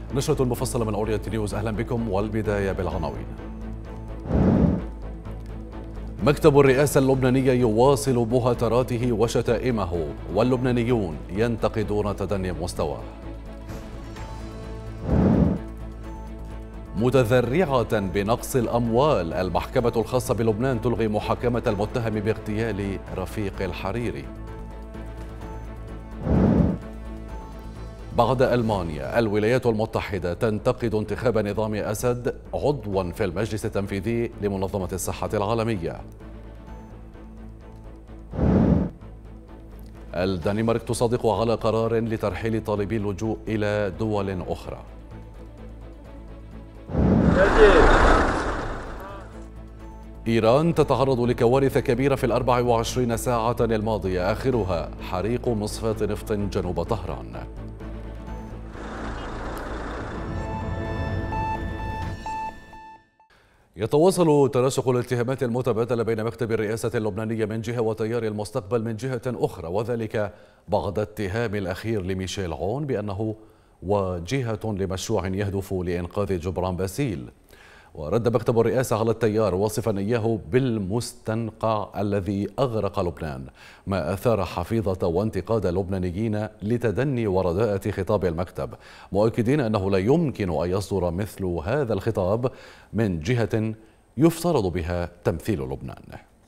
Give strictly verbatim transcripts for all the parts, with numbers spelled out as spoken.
نشرة مفصلة من أورينت نيوز، أهلا بكم والبداية بالعناوين. مكتب الرئاسة اللبناني يواصل مهاتراته وشتائمه واللبنانيون ينتقدون تدني مستواه. متذرعة بنقص الأموال، المحكمة الخاصة بلبنان تلغي محاكمة المتهم باغتيال رفيق الحريري. بعد ألمانيا، الولايات المتحدة تنتقد انتخاب نظام أسد عضوا في المجلس التنفيذي لمنظمة الصحة العالمية. الدنمارك تصادق على قرار لترحيل طالبي اللجوء إلى دول أخرى. إيران تتعرض لكوارث كبيرة في الأربع وعشرين ساعة الماضية، آخرها حريق مصفاة نفط جنوب طهران. يتواصل ترسخ الاتهامات المتبادلة بين مكتب الرئاسة اللبنانية من جهة وتيار المستقبل من جهة أخرى، وذلك بعد اتهام الأخير لميشيل عون بأنه واجهة لمشروع يهدف لإنقاذ جبران باسيل. ورد مكتب الرئاسة على التيار واصفا إياه بالمستنقع الذي أغرق لبنان، ما أثار حفيظة وانتقاد اللبنانيين لتدني ورداءة خطاب المكتب، مؤكدين أنه لا يمكن أن يصدر مثل هذا الخطاب من جهة يفترض بها تمثيل لبنان.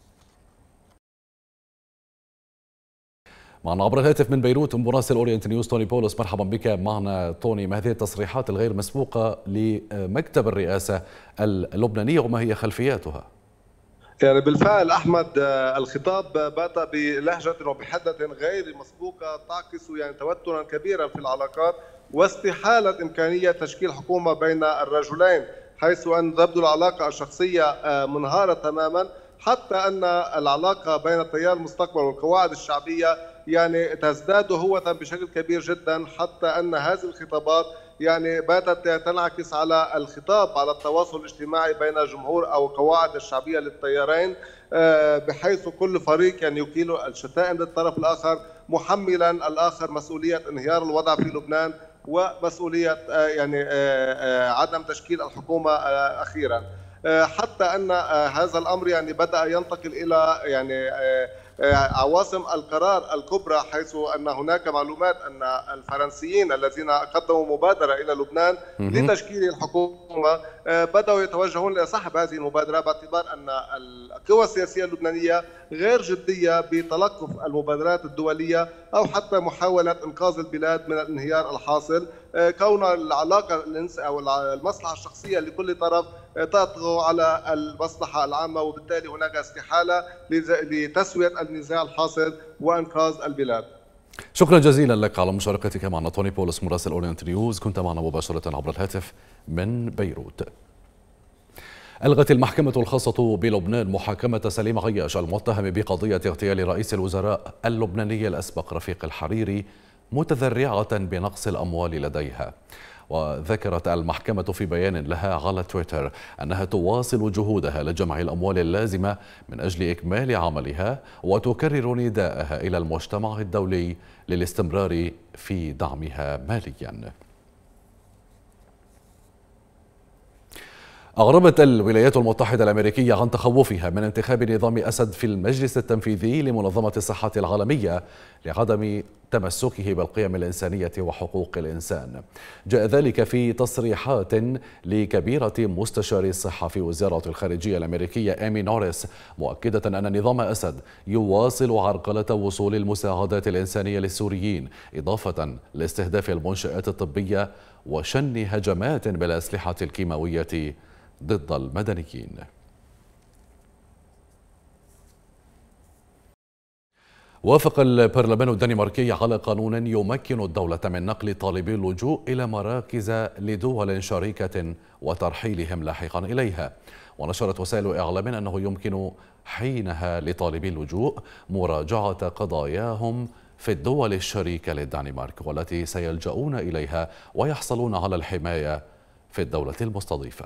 معنا عبر الهاتف من بيروت مراسل أورينت نيوز توني بولس. مرحبا بك معنا توني، ما هذه التصريحات الغير مسبوقة لمكتب الرئاسة اللبنانية وما هي خلفياتها؟ يعني بالفعل أحمد، الخطاب بات بلهجة وبحدة غير مسبوقة تعكس يعني توترا كبيرا في العلاقات واستحالة إمكانية تشكيل حكومة بين الرجلين، حيث أن تبدو العلاقة الشخصية منهارة تماما، حتى أن العلاقة بين التيار المستقبل والقواعد الشعبية يعني تزداد هوة بشكل كبير جدا، حتى أن هذه الخطابات يعني باتت تنعكس على الخطاب على التواصل الاجتماعي بين الجمهور أو القواعد الشعبية للتيارين، بحيث كل فريق يعني يكيل الشتائم للطرف الآخر، محملا الآخر مسؤولية انهيار الوضع في لبنان ومسؤولية يعني عدم تشكيل الحكومة أخيرا. حتى أن هذا الأمر يعني بدأ ينتقل إلى يعني عواصم القرار الكبرى، حيث أن هناك معلومات أن الفرنسيين الذين قدموا مبادرة إلى لبنان لتشكيل الحكومة بدأوا يتوجهون إلى سحب هذه المبادرة، باعتبار أن القوى السياسية اللبنانية غير جدية بتلقف المبادرات الدولية أو حتى محاولة إنقاذ البلاد من الانهيار الحاصل، كون العلاقة أو المصلحة الشخصية لكل طرف تطغى على المصلحة العامة، وبالتالي هناك استحالة لتسوية النزاع الحاصل وإنقاذ البلاد. شكرا جزيلا لك على مشاركتك معنا توني بولس مراسل أورينت نيوز، كنت معنا مباشرة عبر الهاتف من بيروت. ألغت المحكمة الخاصة بلبنان محاكمة سليم عياش المتهم بقضية اغتيال رئيس الوزراء اللبناني الأسبق رفيق الحريري، متذرعة بنقص الأموال لديها. وذكرت المحكمة في بيان لها على تويتر أنها تواصل جهودها لجمع الأموال اللازمة من أجل إكمال عملها، وتكرر نداءها إلى المجتمع الدولي للاستمرار في دعمها ماليا. أغربت الولايات المتحدة الأمريكية عن تخوفها من انتخاب نظام أسد في المجلس التنفيذي لمنظمة الصحة العالمية لعدم تمسكه بالقيم الإنسانية وحقوق الإنسان. جاء ذلك في تصريحات لكبيرة مستشاري الصحة في وزارة الخارجية الأمريكية إيمي نوريس، مؤكدة أن نظام أسد يواصل عرقلة وصول المساعدات الإنسانية للسوريين، إضافة لاستهداف المنشآت الطبية وشن هجمات بالأسلحة الكيماوية ضد المدنيين. وافق البرلمان الدنماركي على قانون يمكن الدولة من نقل طالبي اللجوء إلى مراكز لدول شريكة وترحيلهم لاحقا إليها. ونشرت وسائل إعلام أنه يمكن حينها لطالبي اللجوء مراجعة قضاياهم في الدول الشريكة للدنمارك والتي سيلجؤون إليها ويحصلون على الحماية في الدولة المستضيفة.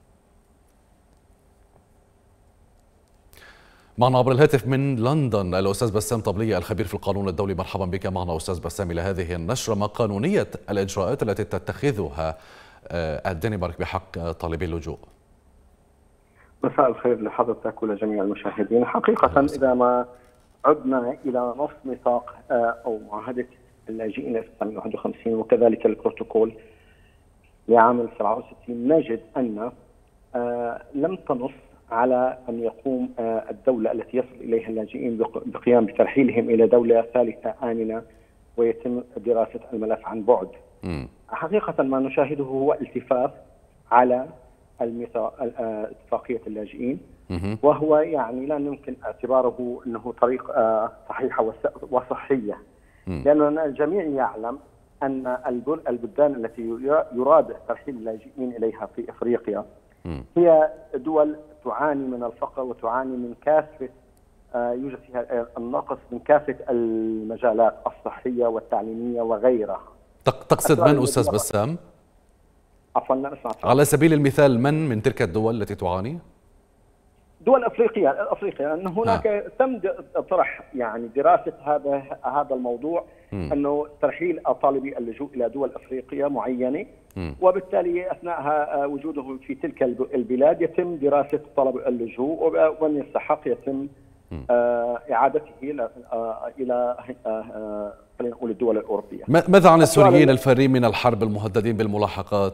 معنا عبر الهاتف من لندن الأستاذ بسام طبلية الخبير في القانون الدولي. مرحبا بك معنا أستاذ بسام. إلى هذه النشرة، ما قانونية الإجراءات التي تتخذها الدنمارك بحق طالبي اللجوء؟ مساء الخير لحضرتك ولجميع المشاهدين. حقيقة إذا ما عدنا إلى نص ميثاق أو معاهدة اللاجئين ألف وتسعمائة وواحد وخمسين وكذلك البروتوكول لعام سبعة وستين، نجد أن لم تنص على أن يقوم الدولة التي يصل إليها اللاجئين بقيام بترحيلهم إلى دولة ثالثة آمنة ويتم دراسة الملف عن بعد. م. حقيقة ما نشاهده هو التفاف على اتفاقية اللاجئين، وهو يعني لا يمكن اعتباره أنه طريق صحيحة وصحية، لأن الجميع يعلم أن البلدان التي يراد ترحيل اللاجئين إليها في إفريقيا هي دول تعاني من الفقر وتعاني من كافة يوجد فيها النقص من كافة المجالات الصحية والتعليمية وغيرها. تقصد من أستاذ بسام؟ عفوا لا أسمع. على سبيل المثال من من تلك الدول التي تعاني؟ دول افريقيا افريقيا ان هناك آه. تم طرح يعني دراسه هذا هذا الموضوع، م. انه ترحيل طالبي اللجوء الى دول افريقيا معينه، م. وبالتالي اثناء وجوده في تلك البلاد يتم دراسه طلب اللجوء، ومن يستحق يتم آه اعادته الى آه الى آه خلينا نقول الدول الاوروبيه. ماذا عن السوريين الفارين من الحرب المهددين بالملاحقات؟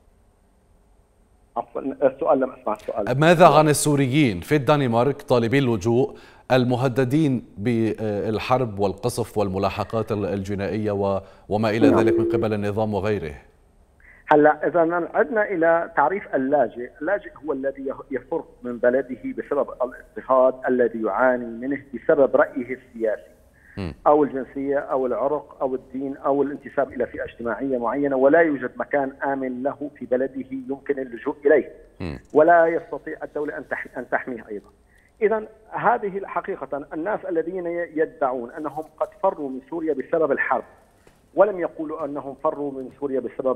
عفوا السؤال لم اسمع السؤال. ماذا عن السوريين في الدنمارك طالبي اللجوء المهددين بالحرب والقصف والملاحقات الجنائية وما إلى ذلك من قبل النظام وغيره؟ هلا إذا عدنا إلى تعريف اللاجئ، اللاجئ هو الذي يفر من بلده بسبب الاضطهاد الذي يعاني منه بسبب رأيه السياسي أو الجنسية أو العرق أو الدين أو الانتساب إلى فئة اجتماعية معينة، ولا يوجد مكان آمن له في بلده يمكن اللجوء إليه، ولا يستطيع الدولة أن تحميه أيضا. إذا هذه حقيقة الناس الذين يدعون أنهم قد فروا من سوريا بسبب الحرب، ولم يقولوا أنهم فروا من سوريا بسبب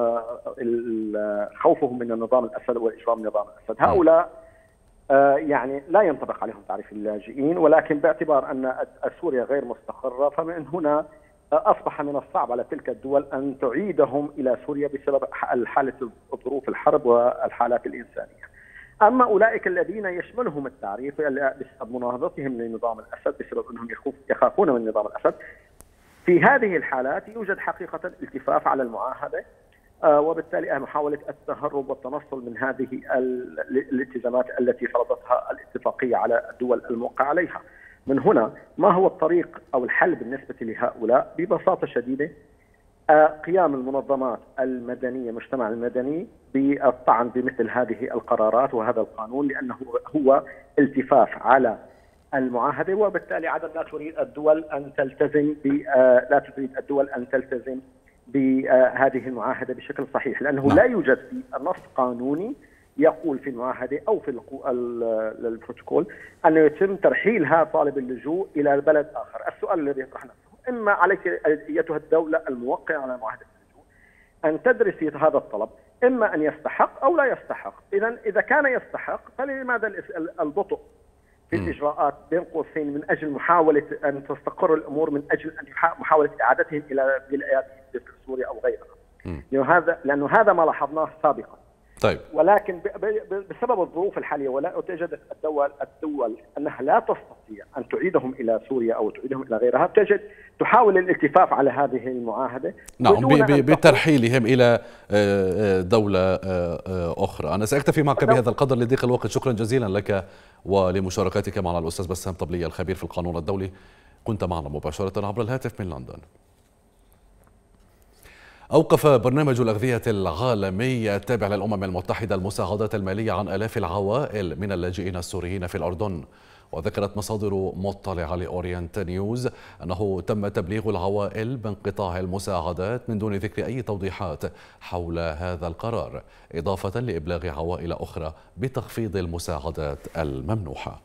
خوفهم من النظام الأسد وإجرام نظام الأسد، هؤلاء يعني لا ينطبق عليهم تعريف اللاجئين، ولكن باعتبار أن سوريا غير مستقرة فمن هنا أصبح من الصعب على تلك الدول أن تعيدهم إلى سوريا بسبب حالة ظروف الحرب والحالات الإنسانية. أما أولئك الذين يشملهم التعريف بسبب مناهضتهم لنظام الأسد، بسبب أنهم يخافون من نظام الأسد، في هذه الحالات يوجد حقيقة الالتفاف على المعاهدة، وبالتالي محاولة التهرب والتنصل من هذه الالتزامات التي فرضتها الاتفاقية على الدول الموقع عليها. من هنا ما هو الطريق أو الحل بالنسبة لهؤلاء؟ ببساطة شديدة قيام المنظمات المدنية، المجتمع المدني، بالطعن بمثل هذه القرارات وهذا القانون، لأنه هو التفاف على المعاهدة، وبالتالي عدم لا تريد الدول أن تلتزم لا تريد الدول أن تلتزم بهذه المعاهدة بشكل صحيح، لأنه لا يوجد في نص قانوني يقول في المعاهدة أو في البروتوكول أن يتم ترحيل هذا طالب اللجوء إلى بلد آخر. السؤال الذي يطرح نفسه: إما عليك أيتها الدولة الموقعة على معاهدة اللجوء أن تدرسي هذا الطلب، إما أن يستحق أو لا يستحق. إذا إذا كان يستحق فلماذا البطء في الإجراءات بين قوسين من أجل محاولة أن تستقر الأمور، من أجل أن محاولة إعادتهم إلى ولايات سوريا أو غيرها؟ لأنه هذا لأنه هذا ما لاحظناه سابقا. طيب. ولكن بسبب الظروف الحالية ولا وجدت الدول الدول أنها لا تستطيع أن تعيدهم إلى سوريا أو تعيدهم إلى غيرها، تجد تحاول الالتفاف على هذه المعاهدة، نعم، بترحيلهم إلى دولة أخرى. أنا سأكتفي معك بهذا القدر لضيق الوقت. شكرا جزيلا لك ولمشاركتك معنا الأستاذ بسام طبلية الخبير في القانون الدولي، كنت معنا مباشرة عبر الهاتف من لندن. أوقف برنامج الأغذية العالمي التابع للأمم المتحدة المساعدات المالية عن آلاف العوائل من اللاجئين السوريين في الأردن. وذكرت مصادر مطلعة لأورينت نيوز أنه تم تبليغ العوائل بانقطاع المساعدات من دون ذكر أي توضيحات حول هذا القرار، إضافة لإبلاغ عوائل أخرى بتخفيض المساعدات الممنوحة.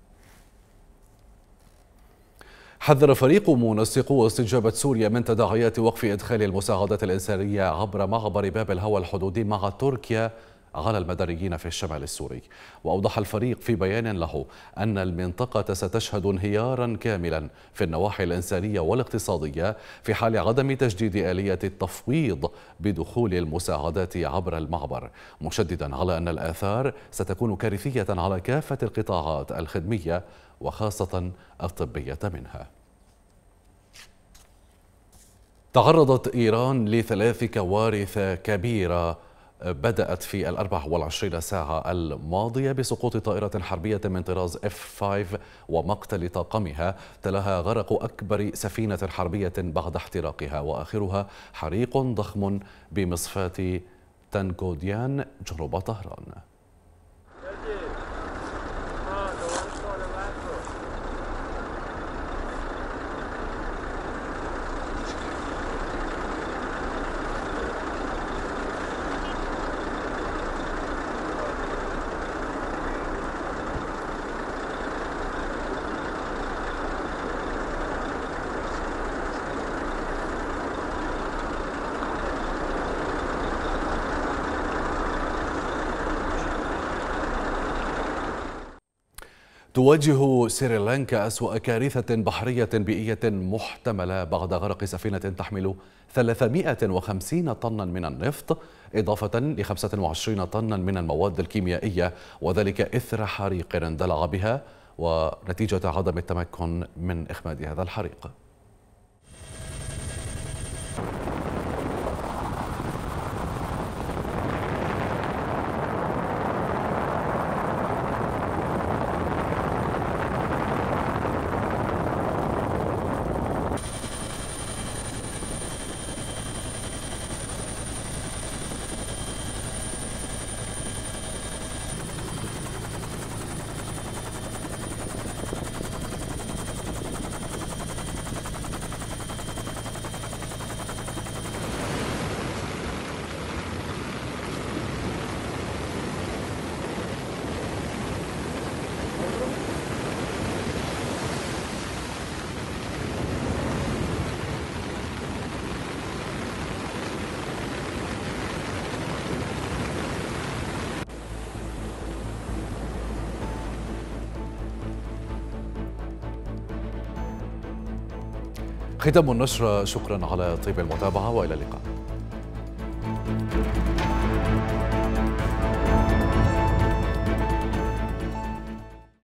حذر فريق منسقو استجابة سوريا من تداعيات وقف إدخال المساعدات الإنسانية عبر معبر باب الهوى الحدودي مع تركيا على المدنيين في الشمال السوري. وأوضح الفريق في بيان له أن المنطقة ستشهد انهيارا كاملا في النواحي الإنسانية والاقتصادية في حال عدم تجديد آلية التفويض بدخول المساعدات عبر المعبر، مشددا على أن الآثار ستكون كارثية على كافة القطاعات الخدمية وخاصة الطبية منها. تعرضت إيران لثلاث كوارث كبيرة بدأت في الأربع والعشرين ساعة الماضية بسقوط طائرة حربية من طراز إف خمسة ومقتل طاقمها، تلاها غرق أكبر سفينة حربية بعد احتراقها، وآخرها حريق ضخم بمصفاة تنكوديان جنوب طهران. تواجه سريلانكا أسوأ كارثة بحرية بيئية محتملة بعد غرق سفينة تحمل ثلاثمائة وخمسين طنا من النفط إضافة ل خمسة وعشرين طنا من المواد الكيميائية، وذلك إثر حريق اندلع بها ونتيجة عدم التمكن من إخماد هذا الحريق. ختام النشرة، شكرا على طيب المتابعة وإلى اللقاء.